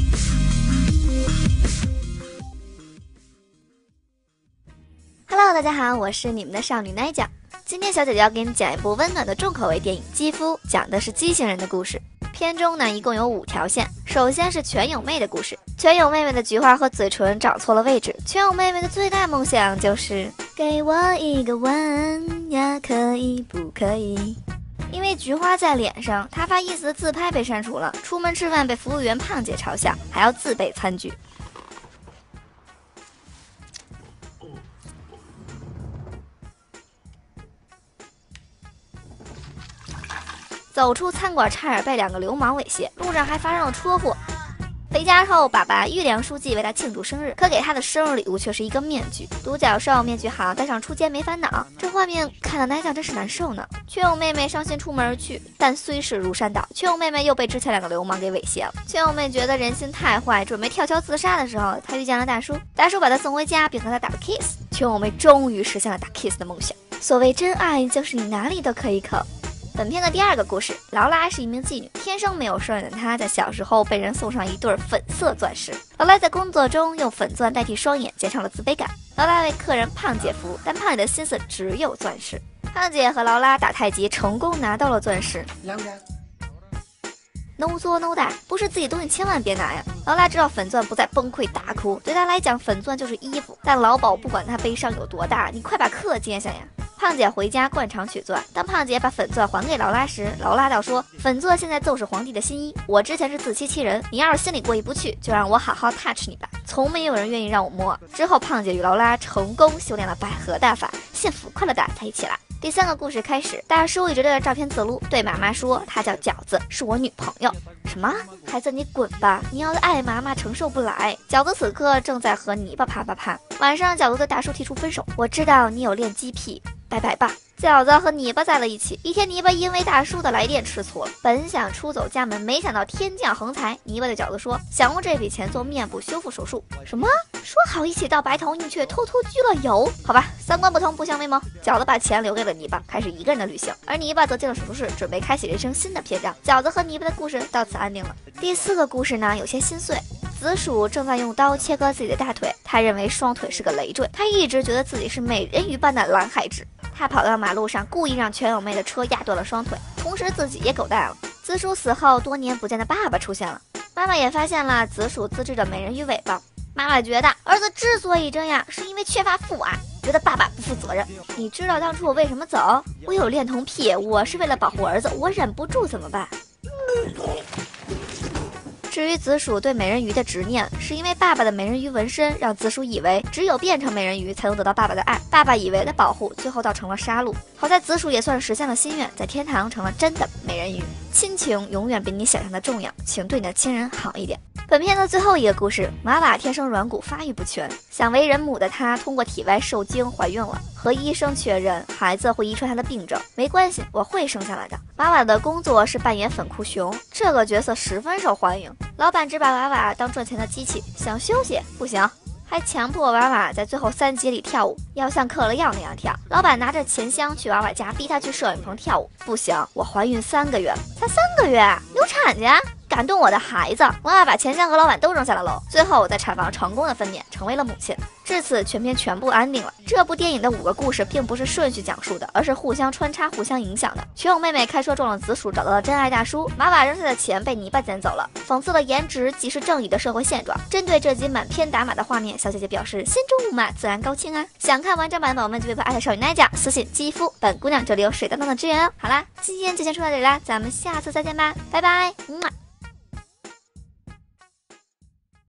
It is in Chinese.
Hello， 大家好，我是你们的少女奈酱。今天小姐姐要给你讲一部温暖的重口味电影《肌肤》，讲的是畸形人的故事。片中呢一共有5条线，首先是全友妹的故事。全友妹妹的菊花和嘴唇长错了位置，全友妹妹的最大梦想就是给我一个吻呀，可以不可以？因为菊花在脸上，她发意思的自拍被删除了，出门吃饭被服务员胖姐嘲笑，还要自备餐具。走出餐馆差点被2个流氓猥亵，路上还发生了车祸。回家后，爸爸玉良书记为他庆祝生日，可给他的生日礼物却是一个面具。独角兽面具好，戴上出街没烦恼。这画面看得奈酱真是难受呢。全友妹妹伤心出门而去，但虽是如山倒，全友妹妹又被之前2个流氓给猥亵了。全友妹觉得人心太坏，准备跳桥自杀的时候，她遇见了大叔，大叔把她送回家，并和她打了 kiss。全友妹终于实现了打 kiss 的梦想。所谓真爱，就是你哪里都可以口。本片的第2个故事，劳拉是一名妓女，天生没有双眼的她，在小时候被人送上一对粉色钻石。劳拉在工作中用粉钻代替双眼，减少了自卑感。劳拉为客人胖姐服务，但胖姐的心思只有钻石。胖姐和劳拉打太极，成功拿到了钻石。No 作 no die， 不是自己东西千万别拿呀！劳拉知道粉钻不再崩溃大哭，对她来讲粉钻就是衣服，但老鸨不管她悲伤有多大，你快把课接下呀！胖姐回家灌肠取钻，当胖姐把粉钻还给劳拉时，劳拉道说：“粉钻现在就是皇帝的新衣，我之前是自欺欺人，你要是心里过意不去，就让我好好 touch 你吧。”从没有人愿意让我摸。之后，胖姐与劳拉成功修炼了百合大法，幸福快乐的在一起了。第3个故事开始，大叔一直对着照片自撸，对妈妈说他叫饺子，是我女朋友。什么？孩子你滚吧，你要是爱妈妈承受不来。饺子此刻正在和泥巴啪啪啪。晚上饺子对大叔提出分手，我知道你有恋鸡癖，拜拜吧。饺子和泥巴在了一起，一天泥巴因为大叔的来电吃醋了，本想出走家门，没想到天降横财。泥巴对饺子说，想用这笔钱做面部修复手术。什么？说好一起到白头，你却偷偷居了游？好吧，三观不同不相为谋。饺子把钱留给了泥巴，开始一个人的旅行，而泥巴则进了手术室，准备开启人生新的篇章。饺子和泥巴的故事到此安定了。第4个故事呢，有些心碎。紫薯正在用刀切割自己的大腿，他认为双腿是个累赘，他一直觉得自己是美人鱼般的蓝海蛆。他跑到马路上，故意让全友妹的车压断了双腿，同时自己也狗带了。紫薯死后，多年不见的爸爸出现了，妈妈也发现了紫薯自制的美人鱼尾巴。妈妈觉得儿子之所以这样，是因为缺乏父爱，觉得爸爸不负责任。你知道当初我为什么走？我有恋童癖，我是为了保护儿子，我忍不住怎么办？至于紫薯对美人鱼的执念，是因为爸爸的美人鱼纹身让紫薯以为只有变成美人鱼才能得到爸爸的爱，爸爸以为的保护最后倒成了杀戮。好在紫薯也算实现了心愿，在天堂成了真的美人鱼。亲情永远比你想象的重要，请对你的亲人好一点。本片的最后一个故事，娃娃天生软骨发育不全，想为人母的她通过体外受精怀孕了，和医生确认孩子会遗传她的病症，没关系，我会生下来的。娃娃的工作是扮演粉裤熊，这个角色十分受欢迎，老板只把娃娃当赚钱的机器，想休息不行，还强迫娃娃在最后3集里跳舞，要像嗑了药那样跳。老板拿着钱箱去娃娃家，逼她去摄影棚跳舞，不行，我怀孕3个月，才3个月，流产去啊！感动我的孩子，娃娃把钱箱和老板都扔下了楼，最后我在产房成功的分娩，成为了母亲。至此，全片全部安定了。这部电影的5个故事并不是顺序讲述的，而是互相穿插、互相影响的。全友妹妹开车撞了紫薯，找到了真爱大叔；娃娃扔下的钱被泥巴捡走了，讽刺了颜值即是正义的社会现状。针对这集满篇打码的画面，小姐姐表示心中无码，自然高清啊！想看完整版的宝宝们就别把爱的少女奈酱私信肌肤，本姑娘这里有水当当的支援哦。好啦，今天就先说到这里啦，咱们下次再见吧，拜拜。